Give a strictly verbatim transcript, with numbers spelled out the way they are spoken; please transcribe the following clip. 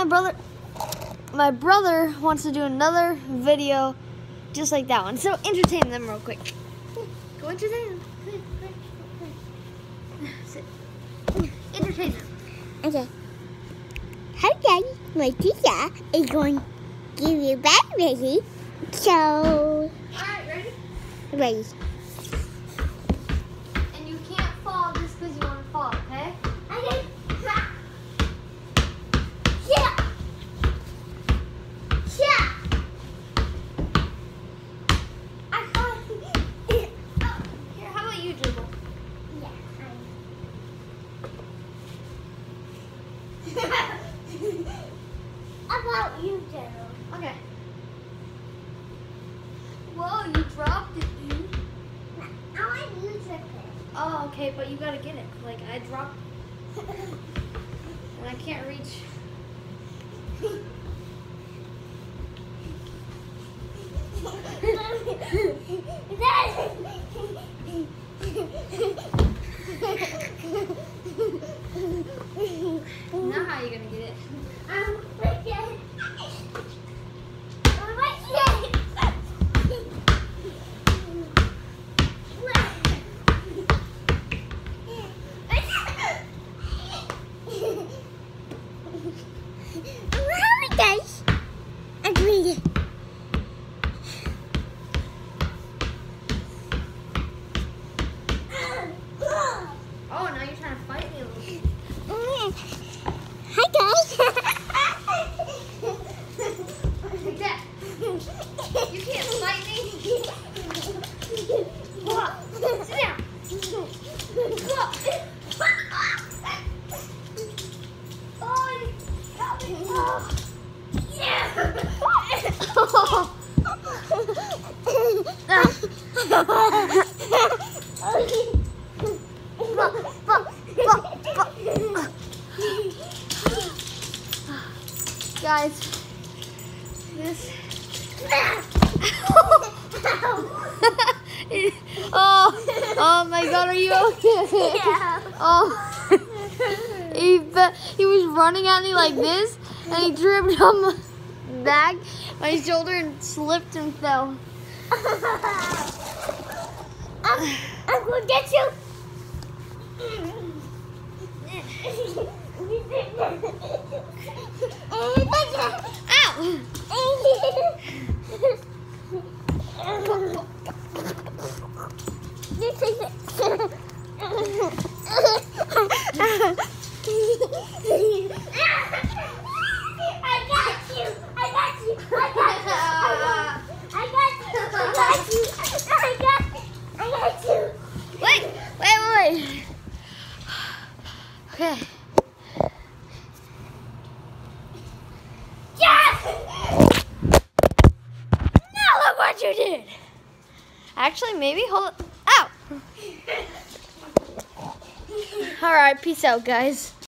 my brother, my brother wants to do another video just like that one. So entertain them real quick. Go entertain them. Sit. Entertain them. Okay. Hi guys, my teacher is going to give you bed ready. So, Alright, ready? ready. And you can't fall just because you want to fall, okay? Okay. Yeah. Yeah. I can't. Here, how about you dribble? Yeah. How about you, Gerald? Okay. Whoa, you dropped it, dude. I want you to pick. Oh, okay, but you gotta get it. Like, I dropped and I can't reach. Now how are you gonna get it? I'm freaking. Guys, I'm doing it. Oh, now you're trying to fight me a little bit. Hi guys. Like that. You can't fight me. Sit down. Oh, you got me. Oh. Yeah. Guys, this. oh, oh my God, are you okay? Yeah. Oh, he he was running at me like this, and he tripped on my back, my shoulder, and slipped and fell. I'm, I'm gonna get you. This is it. I got you. I got you. I got you. I got you. I got you. I got you. I got you. Wait, wait, wait. Okay. Yes! Now look what you did. Actually, maybe hold it. Ow. All right, peace out, guys.